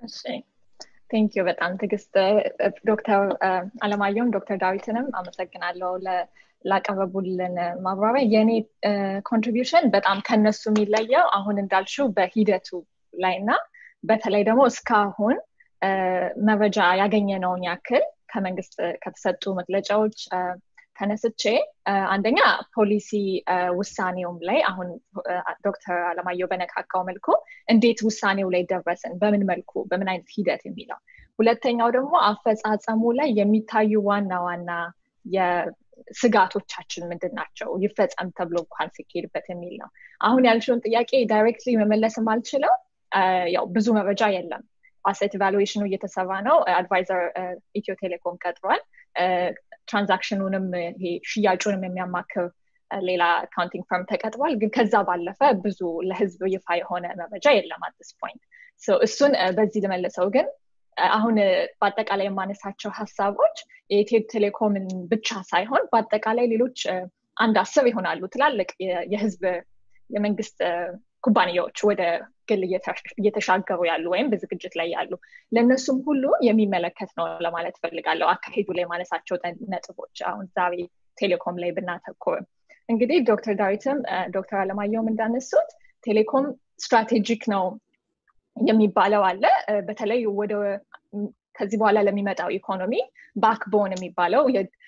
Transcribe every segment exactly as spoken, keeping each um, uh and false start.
እሺ ቴንክ ዩ በጣም ትግስት ዶክተር አለማየሁ ዶክተር ዳዊትንም አመሰግናለሁ ላቀረቡልን ማብራሪያ የኔ ኮንትሪቢዩሽን በጣም ከነሱ የሚለየው አሁን እንዳልሽው በሂደቱ ላይና በተለይ ደግሞ እስካሁን መረጃ ያገኘነውን ያክል ከመንግስት ከተሰጡ መግለጫዎች ተነስቼ አንደኛ ፖሊሲ ውሳኔውም ላይ አሁን ዶክተር አለማየሁ በነካካው መልኩ እንዴት ውሳኔው ላይ ደረሰን በምን መልኩ በምን አይነት ሂደት የሚለው ሁለተኛው ደግሞ አፈጻጸሙ ላይ የሚታዩ ዋና ዋና የስጋቶቻችን ምንድናቸው ይፈጸም ተብሎ እንኳን ሲኬድበት የሚል ነው አሁን ያልሽውን ጥያቄ ዳይሬክትሊ መመለስ ማልችለው ያው ብዙ መረጃ የለም asset valuation እየተሰራ ነው advisor ኢትዮ ቴሌኮም ቀጥሯል ትራንዛክሽኑንም ይሄ ሽያጩንም የሚያማክር ሌላ አካውንቲንግ ፈርም ተቀጥሯል ግን ከዛ ባለፈ ብዙ ለህዝብ ይፋ የሆነ መረጃ የለም at this point so እሱን በዚህ ለመለሰው ግን አሁን በአጠቃላይ የማነሳቸው ሐሳቦች የኢትዮ ቴሌኮምን ብቻ ሳይሆን በአጠቃላይ ሌሎች አንድ አስር ይሆናሉ ትላልቅ የህዝብ የመንግስት ኩባንያዎች ወደ ግል እየተሻገሩ ያሉ ወይም በዝግጅት ላይ ያሉ ለነሱም ሁሉ የሚመለከት ነው ለማለት ፈልጋለሁ አካሄዱ ላይ ማነሳቸው ነጥቦች አሁን ዛሬ ቴሌኮም ላይ ብናተኮር እንግዲህ ዶክተር ዳዊትም ዶክተር አለማየሁም እንዳነሱት ቴሌኮም ስትራቴጂክ ነው የሚባለው አለ በተለይ ወደ ከዚህ በኋላ ለሚመጣው ኢኮኖሚ ባክቦን የሚባለው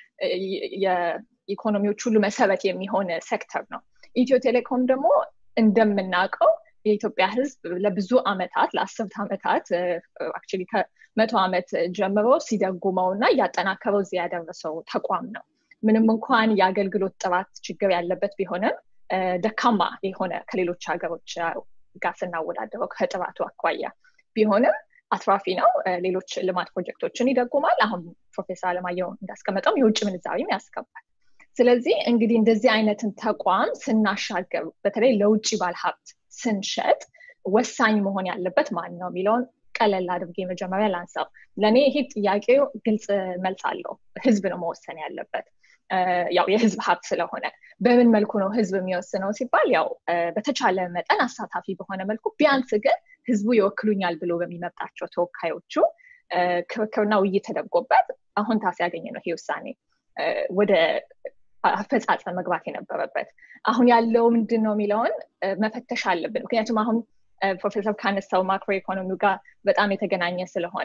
የኢኮኖሚዎች ሁሉ መሰረት የሚሆን ሴክተር ነው ኢትዮ ቴሌኮም ደግሞ እንደምናውቀው የኢትዮጵያ ህዝብ ለብዙ አመታት ለአስርት አመታት actually ከመቶ አመት ጀምሮ ሲደጉመውና ያጠናከረው እዚህ ያደረሰው ተቋም ነው ምንም እንኳን የአገልግሎት ጥራት ችግር ያለበት ቢሆንም ደካማ የሆነ ከሌሎች ሀገሮች ጋር ስናወዳደረው ከጥራቱ አኳያ ቢሆንም አትራፊ ነው ሌሎች ልማት ፕሮጀክቶችን ይደጉማል አሁን ፕሮፌሰር አለማየሁ እንዳስቀመጠው የውጭ ምንዛሪም ያስከባል ስለዚህ እንግዲህ እንደዚህ አይነትን ተቋም ስናሻገር በተለይ ለውጭ ባለሀብት ስንሸጥ ወሳኝ መሆን ያለበት ማን ነው የሚለውን ቀለል አድርጌ መጀመሪያ ላንሳው ለኔ ይሄ ጥያቄው ግልጽ መልስ አለው ህዝብ ነው መወሰን ያለበት ያው የህዝብ ሀብት ስለሆነ በምን መልኩ ነው ህዝብ የሚወስነው ሲባል ያው በተቻለ መጠን አሳታፊ በሆነ መልኩ ቢያንስ ግን ህዝቡ ይወክሉኛል ብሎ በሚመጣቸው ተወካዮቹ ክርክርና ውይይት ተደርጎበት አሁን ታስ ያገኘ ነው ይሄ ውሳኔ ወደ አፈጻጸም መግባት የነበረበት አሁን ያለው ምንድነው የሚለውን መፈተሽ አለብን ምክንያቱም አሁን ፕሮፌሰር ካነሳው ማክሮ ኢኮኖሚው ጋር በጣም የተገናኘ ስለሆነ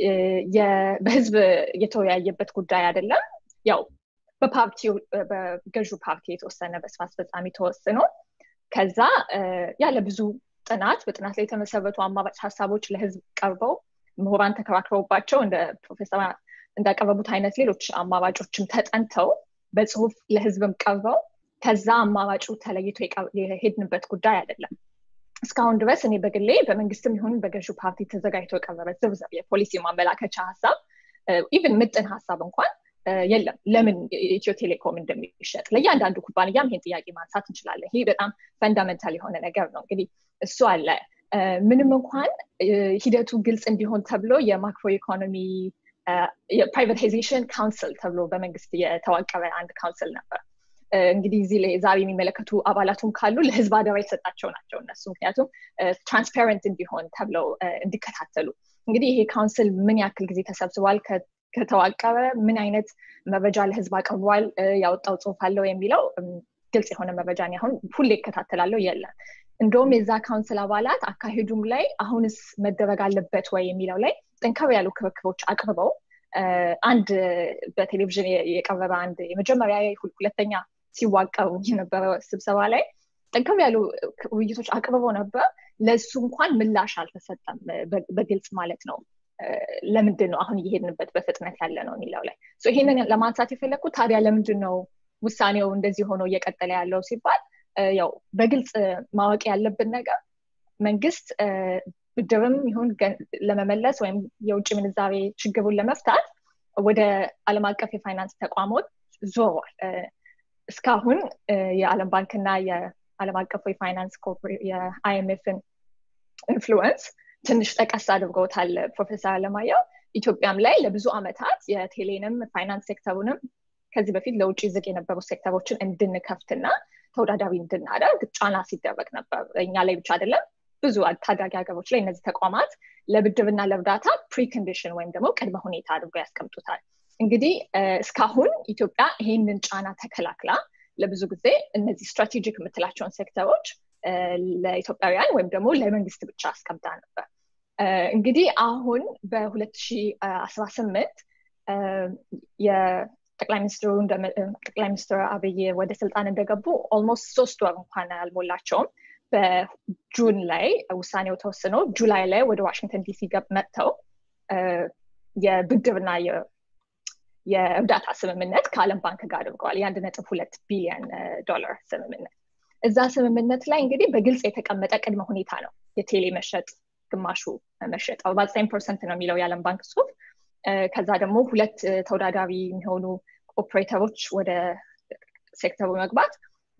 በህዝብ የተወያየበት ጉዳይ አይደለም ያው በፓርቲው በገዢው ፓርቲ የተወሰነ በስራ አስፈጻሚ ተወስኖ ከዛ ያለ ብዙ ጥናት በጥናት ላይ የተመሰረቱ አማራጭ ሐሳቦች ለህዝብ ቀርበው ምሁራን ተከራክረውባቸው እንደ ፕሮፌሰር እንዳቀረቡት አይነት ሌሎች አማራጮችም ተጠንተው በጽሁፍ ለህዝብም ቀርበው ከዛ አማራጩ ተለይቶ የሄድንበት ጉዳይ አይደለም እስካሁን ድረስ እኔ በግሌ በመንግስትም ይሁን በገዢው ፓርቲ ተዘጋጅቶ የቀረበ ዝርዝር የፖሊሲ ማመላከቻ ሐሳብ ኢቭን ምጥን ሐሳብ እንኳን የለም ለምን ኢትዮ ቴሌኮም እንደሚሸጥ ለእያንዳንዱ ኩባንያም ይሄን ጥያቄ ማንሳት እንችላለን ይሄ በጣም ፈንዳሜንታል የሆነ ነገር ነው እንግዲህ እሱ አለ ምንም እንኳን ሂደቱ ግልጽ እንዲሆን ተብሎ የማክሮ ኢኮኖሚ የፕራይቬታይዜሽን ካውንስል ተብሎ በመንግስት የተዋቀረ አንድ ካውንስል ነበር እንግዲህ እዚህ ላይ ዛሬ የሚመለከቱ አባላቱም ካሉ ለህዝብ አደራ የተሰጣቸው ናቸው እነሱ ምክንያቱም ትራንስፓረንት እንዲሆን ተብለው እንዲከታተሉ እንግዲህ ይሄ ካውንስል ምን ያክል ጊዜ ተሰብስቧል ከተዋቀረ ምን አይነት መረጃ ለህዝብ አቀርቧል ያወጣው ጽሁፍ አለው የሚለው ግልጽ የሆነ መረጃ ነው አሁን ሁሌ ይከታተላለው የለም እንደውም የዛ ካውንስል አባላት አካሄዱም ላይ አሁንስ መደረግ አለበት ወይ የሚለው ላይ ጠንከር ያሉ ክርክሮች አቅርበው አንድ በቴሌቪዥን የቀረበ አንድ የመጀመሪያ ሁለተኛ ሲዋቀሩ የነበረ ስብሰባ ላይ ጠንከር ያሉ ውይይቶች አቅርበው ነበር ለሱ እንኳን ምላሽ አልተሰጠም በግልጽ ማለት ነው ለምንድን ነው አሁን እየሄድንበት በፍጥነት ያለ ነው የሚለው ላይ ሶ ይሄንን ለማንሳት የፈለኩት ታዲያ ለምንድን ነው ውሳኔው እንደዚህ ሆኖ እየቀጠለ ያለው ሲባል ያው በግልጽ ማወቅ ያለብን ነገር መንግስት ብድርም ይሁን ለመመለስ ወይም የውጭ ምንዛሬ ችግሩን ለመፍታት ወደ ዓለም አቀፍ የፋይናንስ ተቋሞች ዞሯል እስካሁን የዓለም ባንክና የዓለም አቀፍ የፋይናንስ የአይኤምኤፍን ኢንፍሉዌንስ ትንሽ ጠቀስ አድርገውታል ፕሮፌሰር አለማየሁ ኢትዮጵያም ላይ ለብዙ አመታት የቴሌንም ፋይናንስ ሴክተሩንም ከዚህ በፊት ለውጭ ዝግ የነበሩ ሴክተሮችን እንድንከፍትና ተወዳዳሪ እንድናደርግ ጫና ሲደረግ ነበር እኛ ላይ ብቻ አይደለም ብዙ ታዳጊ ሀገሮች ላይ እነዚህ ተቋማት ለብድርና ለእርዳታ ፕሪኮንዲሽን ወይም ደግሞ ቅድመ ሁኔታ አድርገው ያስቀምጡታል። እንግዲህ እስካሁን ኢትዮጵያ ይሄንን ጫና ተከላክላ ለብዙ ጊዜ እነዚህ ስትራቴጂክ የምትላቸውን ሴክተሮች ለኢትዮጵያውያን ወይም ደግሞ ለመንግስት ብቻ አስቀምጣ ነበር። እንግዲህ አሁን በ2018 የጠቅላይ ሚኒስትሩ ጠቅላይ ሚኒስትር አብይ ወደ ስልጣን እንደገቡ ኦልሞስት ሶስት ወር እንኳን አልሞላቸውም። በጁን ላይ ውሳኔው ተወስኖ ጁላይ ላይ ወደ ዋሽንግተን ዲሲ መጥተው የብድርና የእርዳታ ስምምነት ከዓለም ባንክ ጋር አድርገዋል። የአንድ ነጥብ ሁለት ቢሊዮን ዶላር ስምምነት። እዛ ስምምነት ላይ እንግዲህ በግልጽ የተቀመጠ ቅድመ ሁኔታ ነው። የቴሌ መሸጥ ግማሹ መሸጥ አርባ ዘጠኝ ፐርሰንት ነው የሚለው የዓለም ባንክ ጽሑፍ። ከዛ ደግሞ ሁለት ተወዳዳሪ የሚሆኑ ኦፕሬተሮች ወደ ሴክተሩ መግባት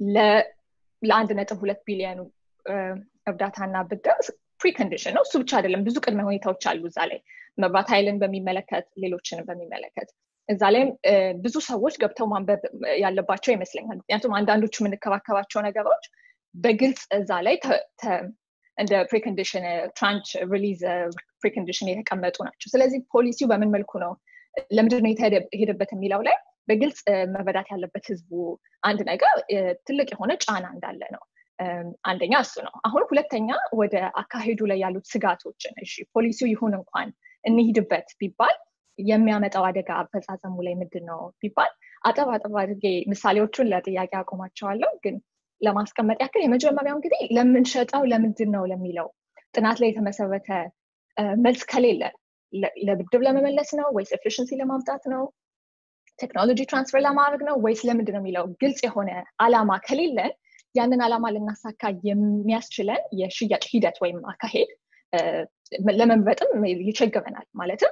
ለአንድ ነጥብ ሁለት ቢሊዮኑ እርዳታና ብድር ፕሪኮንዲሽን ነው። እሱ ብቻ አይደለም፣ ብዙ ቅድመ ሁኔታዎች አሉ እዛ ላይ መብራት ኃይልን በሚመለከት ሌሎችንም በሚመለከት እዛ ላይም ብዙ ሰዎች ገብተው ማንበብ ያለባቸው ይመስለኛል። ምክንያቱም አንዳንዶቹ የምንከባከባቸው ነገሮች በግልጽ እዛ ላይ እንደ ፕሪኮንዲሽን ትራንች ሪሊዝ ፕሪኮንዲሽን የተቀመጡ ናቸው። ስለዚህ ፖሊሲው በምን መልኩ ነው ለምንድን ነው የተሄደበት የሚለው ላይ በግልጽ መረዳት ያለበት ህዝቡ አንድ ነገር ትልቅ የሆነ ጫና እንዳለ ነው። አንደኛ እሱ ነው። አሁን ሁለተኛ ወደ አካሄዱ ላይ ያሉት ስጋቶችን እሺ ፖሊሲው ይሁን እንኳን እንሂድበት ቢባል የሚያመጣው አደጋ አፈጻጸሙ ላይ ምንድን ነው ቢባል አጠባ አጠባ አድርጌ ምሳሌዎቹን ለጥያቄ አቆማቸዋለሁ። ግን ለማስቀመጥ ያክል የመጀመሪያው እንግዲህ ለምንሸጠው ለምንድን ነው ለሚለው ጥናት ላይ የተመሰረተ መልስ ከሌለ ለብድር ለመመለስ ነው ወይስ ኤፊሽንሲ ለማምጣት ነው ቴክኖሎጂ ትራንስፈር ለማድረግ ነው ወይስ ለምንድን ነው የሚለው ግልጽ የሆነ አላማ ከሌለን ያንን አላማ ልናሳካ የሚያስችለን የሽያጭ ሂደት ወይም አካሄድ ለመምረጥም ይቸግረናል። ማለትም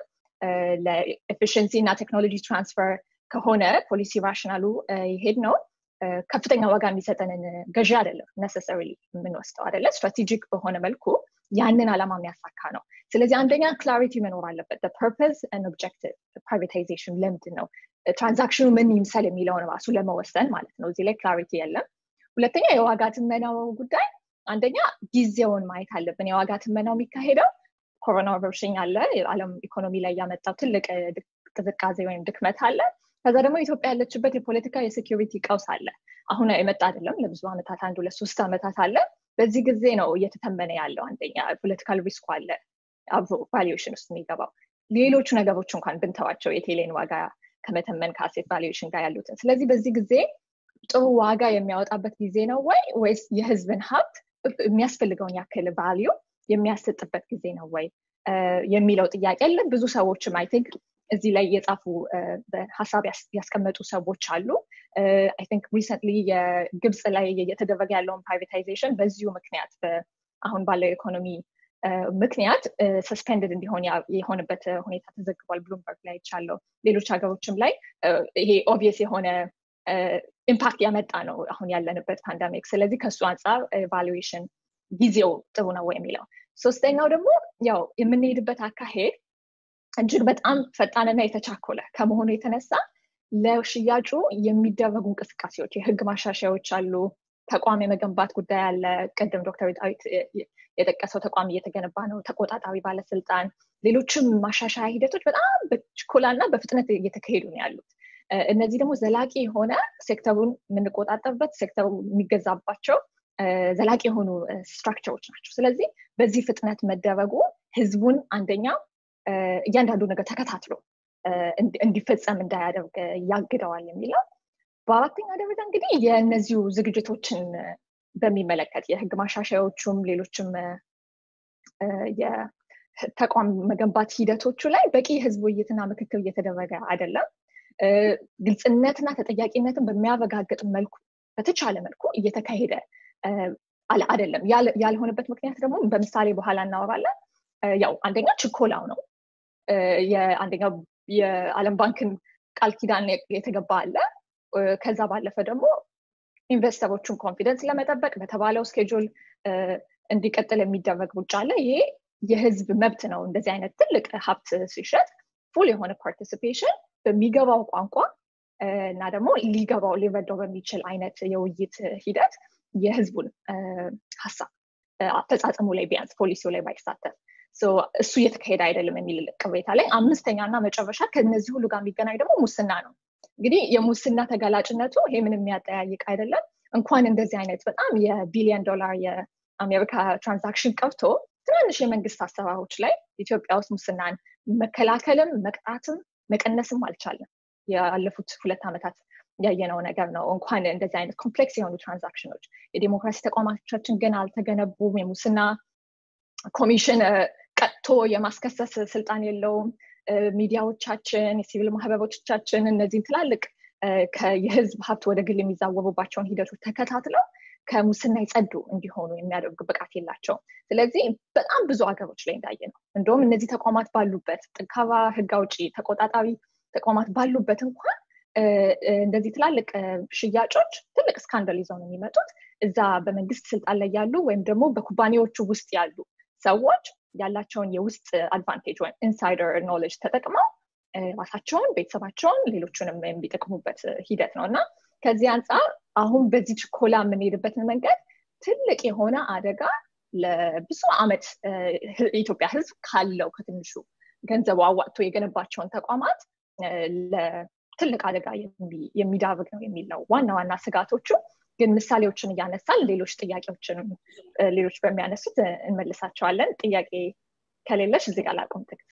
ለኤፊሽንሲ እና ቴክኖሎጂ ትራንስፈር ከሆነ ፖሊሲ ራሽናሉ ይሄድ ነው ከፍተኛ ዋጋ የሚሰጠንን ገዢ አይደለም necessarily የምንወስደው አይደለ ስትራቴጂክ በሆነ መልኩ ያንን አላማ የሚያሳካ ነው። ስለዚህ አንደኛ ክላሪቲ መኖር አለበት the purpose and objective privatization ለምንድን ነው ትራንዛክሽኑ ምን ይምሰል የሚለውን ራሱ ለመወሰን ማለት ነው። እዚህ ላይ ክላሪቲ የለም። ሁለተኛ የዋጋ ትመናው ጉዳይ አንደኛ ጊዜውን ማየት አለብን። የዋጋ ትመናው የሚካሄደው ኮሮና ቫይረስ አለ፣ የዓለም ኢኮኖሚ ላይ ያመጣው ትልቅ ቅዝቃዜ ወይም ድክመት አለ። ከዛ ደግሞ ኢትዮጵያ ያለችበት የፖለቲካ የሴኩሪቲ ቀውስ አለ። አሁን የመጣ አይደለም፣ ለብዙ ዓመታት አንዱ ለሶስት ዓመታት አለ። በዚህ ጊዜ ነው እየተተመነ ያለው። አንደኛ ፖለቲካል ሪስክ አለ አብሮ ቫሉዌሽን ውስጥ የሚገባው። ሌሎቹ ነገሮች እንኳን ብንተዋቸው የቴሌን ዋጋ ከመተመን ከአሴት ቫሉዌሽን ጋር ያሉትን። ስለዚህ በዚህ ጊዜ ጥሩ ዋጋ የሚያወጣበት ጊዜ ነው ወይ ወይስ የህዝብን ሀብት የሚያስፈልገውን ያክል ቫልዩ የሚያሰጥበት ጊዜ ነው ወይ የሚለው ጥያቄ አለ። ብዙ ሰዎችም አይ ቲንክ እዚህ ላይ የጻፉ ሀሳብ ያስቀመጡ ሰዎች አሉ። አይ ቲንክ ሪሰንትሊ የግብጽ ላይ እየተደረገ ያለውን ፕራይቬታይዜሽን በዚሁ ምክንያት አሁን ባለው ኢኮኖሚ ምክንያት ሰስፔንድድ እንዲሆን የሆነበት ሁኔታ ተዘግቧል። ብሉምበርግ ላይ ይቻለው ሌሎች ሀገሮችም ላይ ይሄ ኦብቪየስ የሆነ ኢምፓክት ያመጣ ነው አሁን ያለንበት ፓንደሚክ። ስለዚህ ከሱ አንፃር ቫሉዌሽን ጊዜው ጥሩ ነው የሚለው። ሶስተኛው ደግሞ ያው የምንሄድበት አካሄድ እጅግ በጣም ፈጣንና የተቻኮለ ከመሆኑ የተነሳ ለሽያጩ የሚደረጉ እንቅስቃሴዎች የህግ ማሻሻያዎች አሉ፣ ተቋም የመገንባት ጉዳይ አለ። ቀደም ዶክተር ዳዊት የጠቀሰው ተቋም እየተገነባ ነው፣ ተቆጣጣሪ ባለስልጣን፣ ሌሎችም ማሻሻያ ሂደቶች በጣም በችኮላና በፍጥነት እየተካሄዱ ነው ያሉት። እነዚህ ደግሞ ዘላቂ የሆነ ሴክተሩን የምንቆጣጠርበት ሴክተሩ የሚገዛባቸው ዘላቂ የሆኑ ስትራክቸሮች ናቸው። ስለዚህ በዚህ ፍጥነት መደረጉ ህዝቡን አንደኛ እያንዳንዱ ነገር ተከታትሎ እንዲፈጸም እንዳያደርግ ያግደዋል የሚለው። በአራተኛ ደረጃ እንግዲህ የእነዚሁ ዝግጅቶችን በሚመለከት የህግ ማሻሻያዎቹም ሌሎችም የተቋም መገንባት ሂደቶቹ ላይ በቂ የህዝብ ውይይትና ምክክር እየተደረገ አይደለም። ግልጽነትና ተጠያቂነትን በሚያረጋግጥ መልኩ በተቻለ መልኩ እየተካሄደ አይደለም። ያልሆነበት ምክንያት ደግሞ በምሳሌ በኋላ እናወራለን። ያው አንደኛ ችኮላው ነው። የአንደኛው የዓለም ባንክን ቃል ኪዳን የተገባ አለ። ከዛ ባለፈ ደግሞ ኢንቨስተሮቹን ኮንፊደንስ ለመጠበቅ በተባለው ስኬጁል እንዲቀጥል የሚደረግ ሩጫ አለ። ይሄ የህዝብ መብት ነው። እንደዚህ አይነት ትልቅ ሀብት ሲሸጥ ፉል የሆነ ፓርቲሲፔሽን በሚገባው ቋንቋ እና ደግሞ ሊገባው ሊረዳው በሚችል አይነት የውይይት ሂደት የህዝቡን ሀሳብ አፈጻጸሙ ላይ ቢያንስ ፖሊሲው ላይ ባይሳተፍ ሶ እሱ እየተካሄደ አይደለም የሚል ቅሬታ ላይ አምስተኛና መጨረሻ ከነዚህ ሁሉ ጋር የሚገናኝ ደግሞ ሙስና ነው እንግዲህ የሙስና ተጋላጭነቱ ይሄ ምንም የሚያጠያይቅ አይደለም እንኳን እንደዚህ አይነት በጣም የቢሊዮን ዶላር የአሜሪካ ትራንዛክሽን ቀርቶ ትናንሽ የመንግስት አሰራሮች ላይ ኢትዮጵያ ውስጥ ሙስናን መከላከልም መቅጣትም መቀነስም አልቻለም ያለፉት ሁለት ዓመታት ያየነው ነገር ነው እንኳን እንደዚህ አይነት ኮምፕሌክስ የሆኑ ትራንዛክሽኖች የዲሞክራሲ ተቋማቶቻችን ገና አልተገነቡም የሙስና ኮሚሽን ቀጥቶ የማስከሰስ ስልጣን የለውም ሚዲያዎቻችን የሲቪል ማህበሮቻችን እነዚህ ትላልቅ ከየህዝብ ሀብት ወደ ግል የሚዛወሩባቸውን ሂደቶች ተከታትለው ከሙስና ይጸዱ እንዲሆኑ የሚያደርጉ ብቃት የላቸውም ስለዚህ በጣም ብዙ አገሮች ላይ እንዳየነው እንደውም እነዚህ ተቋማት ባሉበት ጠንካራ ህግ አውጪ ተቆጣጣሪ ተቋማት ባሉበት እንኳን እንደዚህ ትላልቅ ሽያጮች ትልቅ ስካንዳል ይዘው ነው የሚመጡት እዛ በመንግስት ስልጣን ላይ ያሉ ወይም ደግሞ በኩባንያዎቹ ውስጥ ያሉ ሰዎች ያላቸውን የውስጥ አድቫንቴጅ ወይ ኢንሳይደር ኖሌጅ ተጠቅመው ራሳቸውን ቤተሰባቸውን ሌሎችንም የሚጠቅሙበት ሂደት ነውና ከዚህ አንፃር አሁን በዚህ ችኮላ የምንሄድበትን መንገድ ትልቅ የሆነ አደጋ ለብዙ አመት የኢትዮጵያ ህዝብ ካለው ከትንሹ ገንዘቡ አዋጥቶ የገነባቸውን ተቋማት ለትልቅ አደጋ የሚዳርግ ነው የሚል ነው ዋና ዋና ስጋቶቹ ግን ምሳሌዎችን እያነሳል ሌሎች ጥያቄዎችን ሌሎች በሚያነሱት እንመልሳቸዋለን ጥያቄ ከሌለሽ እዚህ ጋር ላቆም